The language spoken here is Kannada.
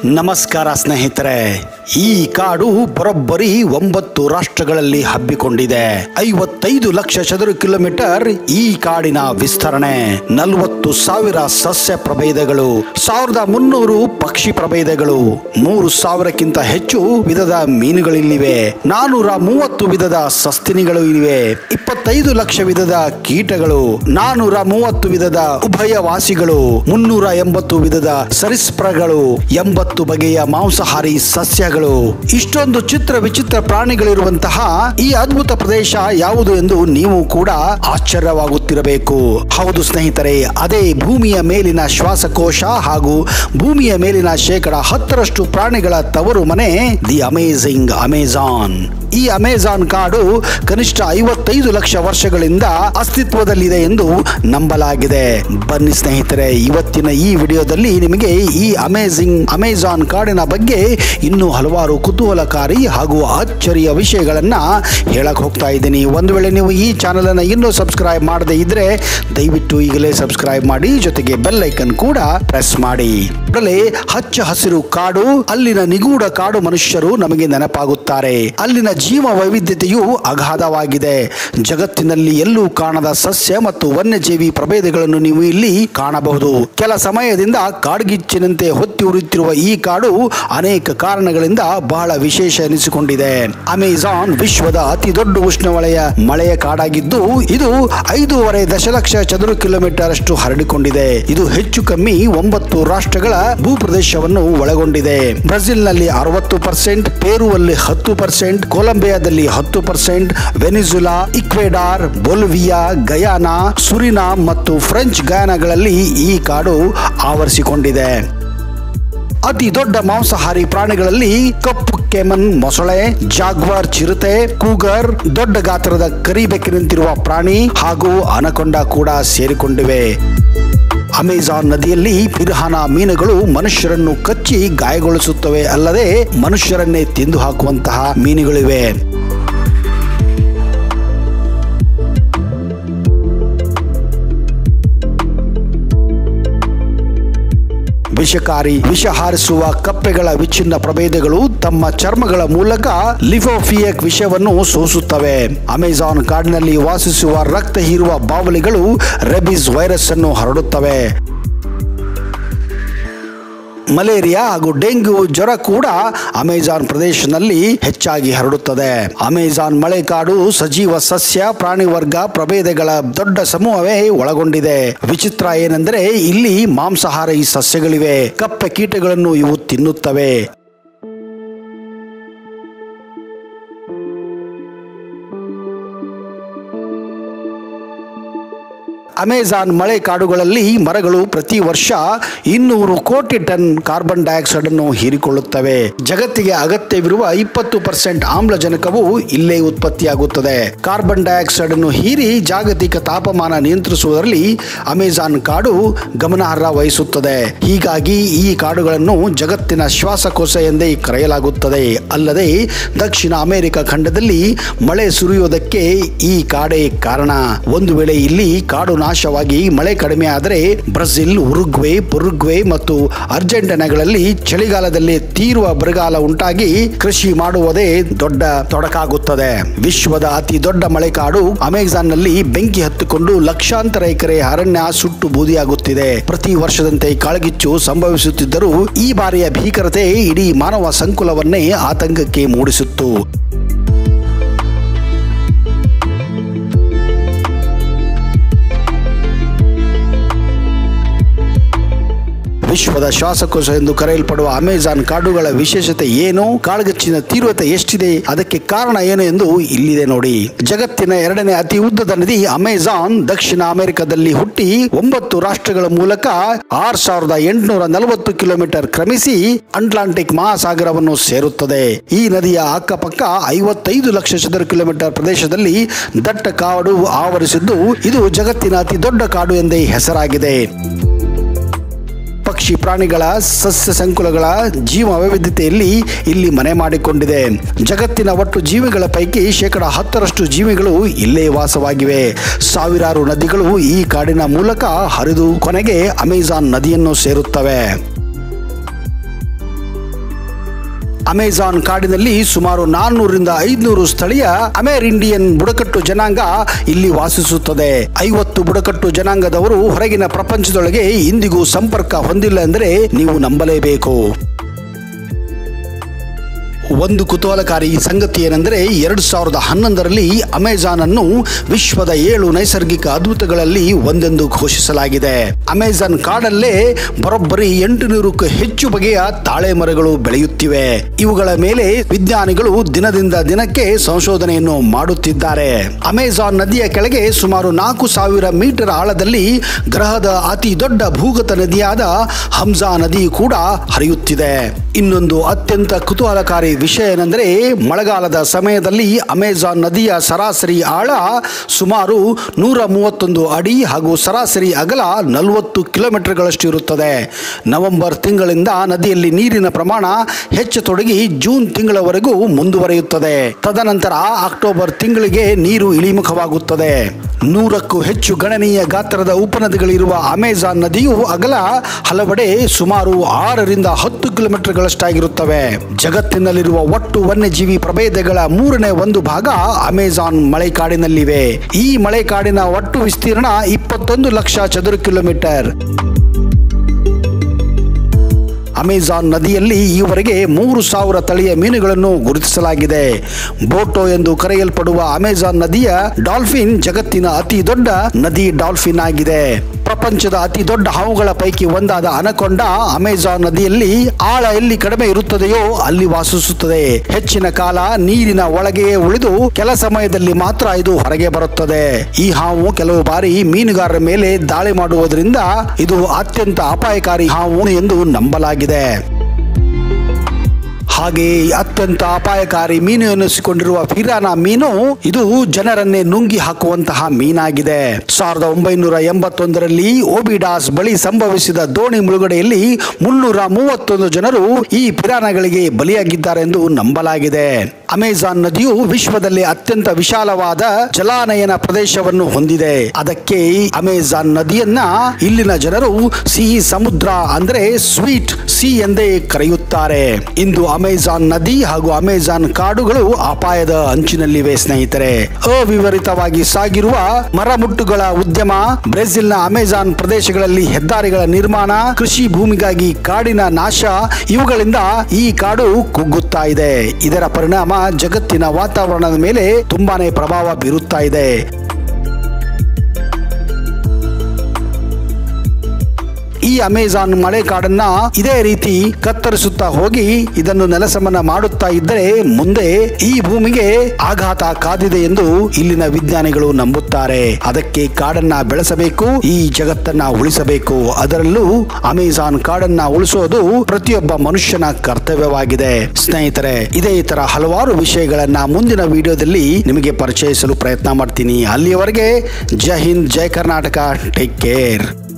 ನಮಸ್ಕಾರ ಸ್ನೇಹಿತರೆ, ಈ ಕಾಡು ಬರೋಬ್ಬರಿ 9 ರಾಷ್ಟ್ರಗಳಲ್ಲಿ ಹಬ್ಬಿಕೊಂಡಿದೆ. 55 ಲಕ್ಷ ಚದುರ ಕಿಲೋಮೀಟರ್ ಈ ಕಾಡಿನ ವಿಸ್ತರಣೆ. 40,000 ಸಸ್ಯ ಪ್ರಭೇದಗಳು, 1,300 ಪಕ್ಷಿ ಪ್ರಭೇದಗಳು, 3,000ಕ್ಕಿಂತ ಹೆಚ್ಚು ವಿಧದ ಮೀನುಗಳಿಲ್ಲಿವೆ, 430 ವಿಧದ ಸಸ್ತನಿಗಳು ಇವೆ, 25 ಲಕ್ಷ ವಿಧದ ಕೀಟಗಳು, 430 ವಿಧದ ಉಭಯವಾಸಿಗಳು, 380 ವಿಧದ ಸರೀಸೃಪಗಳು, 80 ಬಗೆಯ ಮಾಂಸಾಹಾರಿ ಸಸ್ಯಗಳು. ಇಷ್ಟೊಂದು ಚಿತ್ರ ವಿಚಿತ್ರ ಪ್ರಾಣಿಗಳಿರುವಂತಹ ಈ ಅದ್ಭುತ ಪ್ರದೇಶ ಯಾವುದು ಎಂದು ನೀವು ಕೂಡ ಆಶ್ಚರ್ಯವಾಗುತ್ತಿರಬೇಕು. ಹೌದು ಸ್ನೇಹಿತರೆ, ಅದೇ ಭೂಮಿಯ ಮೇಲಿನ ಶ್ವಾಸಕೋಶ ಹಾಗೂ ಭೂಮಿಯ ಮೇಲಿನ 10% ಪ್ರಾಣಿಗಳ ತವರು ಮನೆ, ದಿ ಅಮೇಜಿಂಗ್ ಅಮೆಜಾನ್. ಈ ಅಮೆಜಾನ್ ಕಾಡು ಕನಿಷ್ಠ 55 ಲಕ್ಷ ವರ್ಷಗಳಿಂದ ಅಸ್ತಿತ್ವದಲ್ಲಿದೆ ಎಂದು ನಂಬಲಾಗಿದೆ. ಬನ್ನಿ ಸ್ನೇಹಿತರೆ, ಇವತ್ತಿನ ಈ ವಿಡಿಯೋದಲ್ಲಿ ನಿಮಗೆ ಈ ಅಮೆಜಾನ್ ಕಾಡಿನ ಬಗ್ಗೆ ಇನ್ನೂ ಹಲವಾರು ಕುತೂಹಲಕಾರಿ ಹಾಗೂ ಅಚ್ಚರಿಯ ವಿಷಯಗಳನ್ನ ಹೇಳಕ್ ಹೋಗ್ತಾ ಇದ್ದೀನಿ. ಒಂದು ವೇಳೆ ನೀವು ಈ ಚಾನೆಲ್ ಅನ್ನು ಇನ್ನೂ ಸಬ್ಸ್ಕ್ರೈಬ್ ಮಾಡದೇ ಇದ್ರೆ ದಯವಿಟ್ಟು ಈಗಲೇ ಸಬ್ಸ್ಕ್ರೈಬ್ ಮಾಡಿ, ಜೊತೆಗೆ ಬೆಲ್ ಐಕನ್ ಕೂಡ ಪ್ರೆಸ್ ಮಾಡಿ. ಹಚ್ಚ ಹಸಿರು ಕಾಡು, ಅಲ್ಲಿನ ನಿಗೂಢ ಕಾಡು ಮನುಷ್ಯರು ನಮಗೆ ನೆನಪಾಗುತ್ತಾರೆ. ಅಲ್ಲಿನ ಜೀವ ವೈವಿಧ್ಯತೆಯು ಅಗಾಧವಾಗಿದೆ. ಜಗತ್ತಿನಲ್ಲಿ ಎಲ್ಲೂ ಕಾಣದ ಸಸ್ಯ ಮತ್ತು ವನ್ಯಜೀವಿ ಪ್ರಭೇದಗಳನ್ನು ನೀವು ಇಲ್ಲಿ ಕಾಣಬಹುದು. ಕೆಲ ಸಮಯದಿಂದ ಕಾಡ್ಗಿಚ್ಚಿನಂತೆ ಹೊತ್ತಿ ಉರಿಯುತ್ತಿರುವ ಈ ಕಾಡು ಅನೇಕ ಕಾರಣಗಳಿಂದ ಬಹಳ ವಿಶೇಷ ಎನಿಸಿಕೊಂಡಿದೆ. ಅಮೆಜಾನ್ ವಿಶ್ವದ ಅತಿ ದೊಡ್ಡ ಉಷ್ಣವಲಯ ಮಳೆಯ ಕಾಡಾಗಿದ್ದು, ಇದು 5.5 ದಶಲಕ್ಷ ಚದುರ ಕಿಲೋಮೀಟರ್ ಅಷ್ಟು ಹರಡಿಕೊಂಡಿದೆ. ಇದು ಹೆಚ್ಚು ಕಮ್ಮಿ 9 ರಾಷ್ಟ್ರಗಳ ಭೂಪ್ರದೇಶವನ್ನು ಒಳಗೊಂಡಿದೆ. ಬ್ರೆಜಿಲ್ನಲ್ಲಿ 60%, ಪೇರುವಲ್ಲಿ 10%, ಕೊಲಂಬಿಯಾದಲ್ಲಿ 10%, Venezuela, Ecuador, Bolivia, Guyana, Suriname ಮತ್ತು ಫ್ರೆಂಚ್ ಗಯಾನಾಗಳಲ್ಲಿ ಈ ಕಾಡು ಆವರಿಸಿಕೊಂಡಿದೆ. ಅತಿ ದೊಡ್ಡ ಮಾಂಸಾಹಾರಿ ಪ್ರಾಣಿಗಳಲ್ಲಿ ಕಪ್ಪು ಕೇಮನ್ ಮೊಸಳೆ, ಜಾಗ್ವಾರ್ ಚಿರತೆ, ಕೂಗರ್, ದೊಡ್ಡ ಗಾತ್ರದ ಕರಿಬೆಕ್ಕಿನಂತಿರುವ ಪ್ರಾಣಿ ಹಾಗೂ ಅನಕೊಂಡ ಕೂಡ ಸೇರಿಕೊಂಡಿವೆ. ಅಮೆಜಾನ್ ನದಿಯಲ್ಲಿ ಪಿರಾನ್ಹಾ ಮೀನುಗಳು ಮನುಷ್ಯರನ್ನು ಕಚ್ಚಿ ಗಾಯಗೊಳಿಸುತ್ತವೆ ಅಲ್ಲದೆ ಮನುಷ್ಯರನ್ನೇ ತಿಂದು ಹಾಕುವಂತಹ ಮೀನುಗಳಿವೆ. ವಿಷ ಹಾರಿಸುವ ಕಪ್ಪೆಗಳ ವಿಚ್ಛಿನ್ನ ಪ್ರಭೇದಗಳು ತಮ್ಮ ಚರ್ಮಗಳ ಮೂಲಕ ಲಿಫೋಫಿಯಕ್ ವಿಷವನ್ನು ಸೋಸುತ್ತವೆ. ಅಮೆಜಾನ್ ಕಾಡಿನಲ್ಲಿ ವಾಸಿಸುವ ರಕ್ತ ಹೀರುವ ಬಾವಲಿಗಳು ರೆಬಿಸ್ ವೈರಸ್ ಅನ್ನು ಹರಡುತ್ತವೆ. ಮಲೇರಿಯಾ ಹಾಗೂ ಡೆಂಗ್ಯೂ ಜ್ವರ ಕೂಡ ಅಮೆಜಾನ್ ಪ್ರದೇಶದಲ್ಲಿ ಹೆಚ್ಚಾಗಿ ಹರಡುತ್ತದೆ. ಅಮೆಜಾನ್ ಮಳೆಕಾಡು ಸಜೀವ ಸಸ್ಯ ಪ್ರಾಣಿ ವರ್ಗ ಪ್ರಭೇದಗಳ ದೊಡ್ಡ ಸಮೂಹವೇ ಒಳಗೊಂಡಿದೆ. ವಿಚಿತ್ರ ಏನೆಂದರೆ ಇಲ್ಲಿ ಮಾಂಸಾಹಾರಿ ಸಸ್ಯಗಳಿವೆ. ಕಪ್ಪೆ ಕೀಟಗಳನ್ನು ಇವು ತಿನ್ನುತ್ತವೆ. ಅಮೆಜಾನ್ ಮಳೆ ಕಾಡುಗಳಲ್ಲಿ ಮರಗಳು ಪ್ರತಿ ವರ್ಷ 200 ಕೋಟಿ ಟನ್ ಕಾರ್ಬನ್ ಡೈಆಕ್ಸೈಡ್ ಅನ್ನು ಹೀರಿಕೊಳ್ಳುತ್ತವೆ. ಜಗತ್ತಿಗೆ ಅಗತ್ಯವಿರುವ 20% ಆಮ್ಲಜನಕವು ಇಲ್ಲೇ ಉತ್ಪತ್ತಿಯಾಗುತ್ತದೆ. ಕಾರ್ಬನ್ ಡೈಆಕ್ಸೈಡ್ ಅನ್ನು ಹೀರಿ ಜಾಗತಿಕ ತಾಪಮಾನ ನಿಯಂತ್ರಿಸುವುದರಲ್ಲಿ ಅಮೆಜಾನ್ ಕಾಡು ಗಮನಾರ್ಹ ವಹಿಸುತ್ತದೆ. ಹೀಗಾಗಿ ಈ ಕಾಡುಗಳನ್ನು ಜಗತ್ತಿನ ಶ್ವಾಸಕೋಶ ಎಂದೇ ಕರೆಯಲಾಗುತ್ತದೆ. ಅಲ್ಲದೆ ದಕ್ಷಿಣ ಅಮೆರಿಕ ಖಂಡದಲ್ಲಿ ಮಳೆ ಸುರಿಯುವುದಕ್ಕೆ ಈ ಕಾಡೇ ಕಾರಣ. ಒಂದು ವೇಳೆ ಇಲ್ಲಿ ಕಾಡು ನಾಶವಾಗಿ ಮಳೆ ಕಡಿಮೆ ಆದರೆ ಬ್ರೆಜಿಲ್, ಉರುಗ್ವೆ ಮತ್ತು ಅರ್ಜೆಂಟೀನಾಗಳಲ್ಲಿ ಚಳಿಗಾಲದಲ್ಲಿ ತೀವ್ರ ಬರಗಾಲ ಉಂಟಾಗಿ ಕೃಷಿ ಮಾಡುವುದೇ ದೊಡ್ಡ ತೊಡಕಾಗುತ್ತದೆ. ವಿಶ್ವದ ಅತಿ ದೊಡ್ಡ ಮಳೆಕಾಡು ಅಮೆಜಾನ್ ನಲ್ಲಿ ಬೆಂಕಿ ಹತ್ತಿಕೊಂಡು ಲಕ್ಷಾಂತರ ಎಕರೆ ಅರಣ್ಯ ಸುಟ್ಟು ಬೂದಿಯಾಗುತ್ತಿದೆ. ಪ್ರತಿ ವರ್ಷದಂತೆ ಕಾಳ್ಗಿಚ್ಚು ಸಂಭವಿಸುತ್ತಿದ್ದರೂ ಈ ಬಾರಿಯ ಭೀಕರತೆ ಇಡೀ ಮಾನವ ಸಂಕುಲವನ್ನೇ ಆತಂಕಕ್ಕೆ ಮೂಡಿಸಿತ್ತು. ವಿಶ್ವದ ಶ್ವಾಸಕೋಶ ಎಂದು ಕರೆಯಲ್ಪಡುವ ಅಮೆಜಾನ್ ಕಾಡುಗಳ ವಿಶೇಷತೆ ಏನು, ಕಾಳ್ಗಿಚ್ಚಿನ ತೀವ್ರತೆ ಎಷ್ಟಿದೆ, ಅದಕ್ಕೆ ಕಾರಣ ಏನು ಎಂದು ಇಲ್ಲಿದೆ ನೋಡಿ. ಜಗತ್ತಿನ 2ನೇ ಅತಿ ಉದ್ದದ ನದಿ ಅಮೆಜಾನ್ ದಕ್ಷಿಣ ಅಮೆರಿಕದಲ್ಲಿ ಹುಟ್ಟಿ 9 ರಾಷ್ಟ್ರಗಳ ಮೂಲಕ 6,840 ಕಿಲೋಮೀಟರ್ ಕ್ರಮಿಸಿ ಅಟ್ಲಾಂಟಿಕ್ ಮಹಾಸಾಗರವನ್ನು ಸೇರುತ್ತದೆ. ಈ ನದಿಯ ಅಕ್ಕಪಕ್ಕ 55 ಲಕ್ಷ ಚದುರ ಕಿಲೋಮೀಟರ್ ಪ್ರದೇಶದಲ್ಲಿ ದಟ್ಟ ಕಾಡು ಆವರಿಸಿದ್ದು, ಇದು ಜಗತ್ತಿನ ಅತಿ ದೊಡ್ಡ ಕಾಡು ಎಂದೇ ಹೆಸರಾಗಿದೆ. ಪಕ್ಷಿ ಪ್ರಾಣಿಗಳ ಸಸ್ಯ ಸಂಕುಲಗಳ ಜೀವ ವೈವಿಧ್ಯತೆಯಲ್ಲಿ ಇಲ್ಲಿ ಮನೆ ಮಾಡಿಕೊಂಡಿದೆ. ಜಗತ್ತಿನ ಒಟ್ಟು ಜೀವಿಗಳ ಪೈಕಿ 10% ಜೀವಿಗಳು ಇಲ್ಲೇ ವಾಸವಾಗಿವೆ. ಸಾವಿರಾರು ನದಿಗಳು ಈ ಕಾಡಿನ ಮೂಲಕ ಹರಿದು ಕೊನೆಗೆ ಅಮೆಜಾನ್ ನದಿಯನ್ನು ಸೇರುತ್ತವೆ. ಅಮೆಜಾನ್ ಕಾಡಿನಲ್ಲಿ ಸುಮಾರು 400ರಿಂದ 500 ಸ್ಥಳೀಯ ಅಮೆರಿಂಡಿಯನ್ ಬುಡಕಟ್ಟು ಜನಾಂಗ ಇಲ್ಲಿ ವಾಸಿಸುತ್ತದೆ. 50 ಬುಡಕಟ್ಟು ಜನಾಂಗದವರು ಹೊರಗಿನ ಪ್ರಪಂಚದೊಳಗೆ ಇಂದಿಗೂ ಸಂಪರ್ಕ ಹೊಂದಿಲ್ಲ ಅಂದರೆ ನೀವು ನಂಬಲೇಬೇಕು. ಒಂದು ಕುತೂಹಲಕಾರಿ ಸಂಗತಿ ಏನೆಂದರೆ 2011ರಲ್ಲಿ ಅಮೆಜಾನ್ ಅನ್ನು ವಿಶ್ವದ 7 ನೈಸರ್ಗಿಕ ಅದ್ಭುತಗಳಲ್ಲಿ ಒಂದೆಂದು ಘೋಷಿಸಲಾಗಿದೆ. ಅಮೆಜಾನ್ ಕಾಡಲ್ಲೇ ಬರೋಬ್ಬರಿ 800ಕ್ಕೂ ಹೆಚ್ಚು ಬಗೆಯ ತಾಳೆ ಮರಗಳು ಬೆಳೆಯುತ್ತಿವೆ. ಇವುಗಳ ಮೇಲೆ ವಿಜ್ಞಾನಿಗಳು ದಿನದಿಂದ ದಿನಕ್ಕೆ ಸಂಶೋಧನೆಯನ್ನು ಮಾಡುತ್ತಿದ್ದಾರೆ. ಅಮೆಜಾನ್ ನದಿಯ ಕೆಳಗೆ ಸುಮಾರು 4000 ಮೀಟರ್ ಆಳದಲ್ಲಿ ಗ್ರಹದ ಅತಿ ದೊಡ್ಡ ಭೂಗತ ನದಿಯಾದ ಹಂಸಾ ನದಿ ಕೂಡ ಹರಿಯುತ್ತಿದೆ. ಇನ್ನೊಂದು ಅತ್ಯಂತ ಕುತೂಹಲಕಾರಿ ವಿಷಯ ಏನೆಂದರೆ ಮಳೆಗಾಲದ ಸಮಯದಲ್ಲಿ ಅಮೆಜಾನ್ ನದಿಯ ಸರಾಸರಿ ಆಳ ಸುಮಾರು 131 ಅಡಿ ಹಾಗೂ ಸರಾಸರಿ ಅಗಲ 40 ಕಿಲೋಮೀಟರ್ಗಳಷ್ಟು ಇರುತ್ತದೆ. ನವೆಂಬರ್ ತಿಂಗಳಿಂದ ನದಿಯಲ್ಲಿ ನೀರಿನ ಪ್ರಮಾಣ ಹೆಚ್ಚತೊಡಗಿ ಜೂನ್ ತಿಂಗಳವರೆಗೂ ಮುಂದುವರಿಯುತ್ತದೆ. ತದನಂತರ ಅಕ್ಟೋಬರ್ ತಿಂಗಳಿಗೆ ನೀರು ಇಳಿಮುಖವಾಗುತ್ತದೆ. 100ಕ್ಕೂ ಹೆಚ್ಚು ಗಣನೀಯ ಗಾತ್ರದ ಉಪನದಿಗಳಿರುವ ಅಮೆಜಾನ್ ನದಿಯು ಅಗಲ ಹಲವೆಡೆ ಸುಮಾರು 6ರಿಂದ 10 ಕಿಲೋಮೀಟರ್ಗಳಷ್ಟಾಗಿರುತ್ತವೆ. ಜಗತ್ತಿನಲ್ಲಿರುವ ಒಟ್ಟು ವನ್ಯಜೀವಿ ಪ್ರಭೇದಗಳ 1/3 ಭಾಗ ಅಮೆಜಾನ್ ಮಳೆಕಾಡಿನಲ್ಲಿವೆ. ಈ ಮಳೆಕಾಡಿನ ಒಟ್ಟು ವಿಸ್ತೀರ್ಣ 21 ಲಕ್ಷ ಚದುರ ಕಿಲೋಮೀಟರ್. ಅಮೆಜಾನ್ ನದಿಯಲ್ಲಿ ಈವರೆಗೆ 3000 ತಳಿಯ ಮೀನುಗಳನ್ನು ಗುರುತಿಸಲಾಗಿದೆ. ಬೋಟೋ ಎಂದು ಕರೆಯಲ್ಪಡುವ ಅಮೆಜಾನ್ ನದಿಯ ಡಾಲ್ಫಿನ್ ಜಗತ್ತಿನ ಅತಿ ದೊಡ್ಡ ನದಿ ಡಾಲ್ಫಿನ್ ಆಗಿದೆ. ಪ್ರಪಂಚದ ಅತಿ ದೊಡ್ಡ ಹಾವುಗಳ ಪೈಕಿ ಒಂದಾದ ಅನಕೊಂಡಾ ಅಮೆಜಾನ್ ನದಿಯಲ್ಲಿ ಆಳ ಎಲ್ಲಿ ಕಡಿಮೆ ಇರುತ್ತದೆಯೋ ಅಲ್ಲಿ ವಾಸಿಸುತ್ತದೆ. ಹೆಚ್ಚಿನ ಕಾಲ ನೀರಿನ ಒಳಗೆಯೇ ಉಳಿದು ಕೆಲ ಸಮಯದಲ್ಲಿ ಮಾತ್ರ ಇದು ಹೊರಗೆ ಬರುತ್ತದೆ. ಈ ಹಾವು ಕೆಲವು ಬಾರಿ ಮೀನುಗಾರರ ಮೇಲೆ ದಾಳಿ ಮಾಡುವುದರಿಂದ ಇದು ಅತ್ಯಂತ ಅಪಾಯಕಾರಿ ಹಾವು ಎಂದು ನಂಬಲಾಗಿದೆ. ಹಾಗೆ ಅತ್ಯಂತ ಅಪಾಯಕಾರಿ ಮೀನು ಎನಿಸಿಕೊಂಡಿರುವ ಪಿರಾನಾ ಮೀನು ಇದು ಜನರನ್ನೇ ನುಂಗಿ ಹಾಕುವಂತಹ ಮೀನಾಗಿದೆ. 1981ರಲ್ಲಿ ಓಬಿಡಾಸ್ ಬಳಿ ಸಂಭವಿಸಿದ ದೋಣಿ ಮುಳುಗಡೆಯಲ್ಲಿ 331 ಜನರು ಈ ಪಿರಾನಾಗಳಿಗೆ ಬಲಿಯಾಗಿದ್ದಾರೆ ಎಂದು ನಂಬಲಾಗಿದೆ. ಅಮೆಜಾನ್ ನದಿಯು ವಿಶ್ವದಲ್ಲಿ ಅತ್ಯಂತ ವಿಶಾಲವಾದ ಜಲಾನಯನ ಪ್ರದೇಶವನ್ನು ಹೊಂದಿದೆ. ಅದಕ್ಕೆ ಅಮೆಜಾನ್ ನದಿಯನ್ನ ಇಲ್ಲಿನ ಜನರು ಸಿಹಿ ಸಮುದ್ರ ಅಂದ್ರೆ ಸ್ವೀಟ್ ಸಿ ಎಂದೇ ಕರೆಯುತ್ತಾರೆ. ಇಂದು ಅಮೆಜಾನ್ ನದಿ ಹಾಗೂ ಅಮೆಜಾನ್ ಕಾಡುಗಳು ಅಪಾಯದ ಅಂಚಿನಲ್ಲಿವೆ ಸ್ನೇಹಿತರೆ. ಅವಿವರಿತವಾಗಿ ಸಾಗಿರುವ ಮರಮುಟ್ಟುಗಳ ಉದ್ಯಮ, ಬ್ರೆಜಿಲ್ನ ಅಮೆಜಾನ್ ಪ್ರದೇಶಗಳಲ್ಲಿ ಹೆದ್ದಾರಿಗಳ ನಿರ್ಮಾಣ, ಕೃಷಿ ಭೂಮಿಗಾಗಿ ಕಾಡಿನ ನಾಶ ಇವುಗಳಿಂದ ಈ ಕಾಡು ಕುಗ್ಗುತ್ತಾ ಇದೆ. ಇದರ ಪರಿಣಾಮ ಜಗತ್ತಿನ ವಾತಾವರಣದ ಮೇಲೆ ತುಂಬಾನೇ ಪ್ರಭಾವ ಬೀರುತ್ತಾ ಇದೆ. ಈ ಅಮೆಜಾನ್ ಮಳೆಕಾಡನ್ನ ಇದೇ ರೀತಿ ಕತ್ತರಿಸುತ್ತಾ ಹೋಗಿ ಇದನ್ನು ನೆಲಸಮನ ಮಾಡುತ್ತಾ ಇದ್ದರೆ ಮುಂದೆ ಈ ಭೂಮಿಗೆ ಆಘಾತ ಕಾದಿದೆ ಎಂದು ಇಲ್ಲಿನ ವಿಜ್ಞಾನಿಗಳು ನಂಬುತ್ತಾರೆ. ಅದಕ್ಕೆ ಕಾಡನ್ನ ಬೆಳೆಸಬೇಕು, ಈ ಜಗತ್ತನ್ನ ಉಳಿಸಬೇಕು. ಅದರಲ್ಲೂ ಅಮೆಜಾನ್ ಕಾಡನ್ನ ಉಳಿಸೋದು ಪ್ರತಿಯೊಬ್ಬ ಮನುಷ್ಯನ ಕರ್ತವ್ಯವಾಗಿದೆ. ಸ್ನೇಹಿತರೆ, ಇದೇ ತರ ಹಲವಾರು ವಿಷಯಗಳನ್ನ ಮುಂದಿನ ವಿಡಿಯೋದಲ್ಲಿ ನಿಮಗೆ ಪರಿಚಯಿಸಲು ಪ್ರಯತ್ನ ಮಾಡ್ತೀನಿ. ಅಲ್ಲಿಯವರೆಗೆ ಜೈ ಹಿಂದ್, ಜೈ ಕರ್ನಾಟಕ, ಟೇಕ್ ಕೇರ್.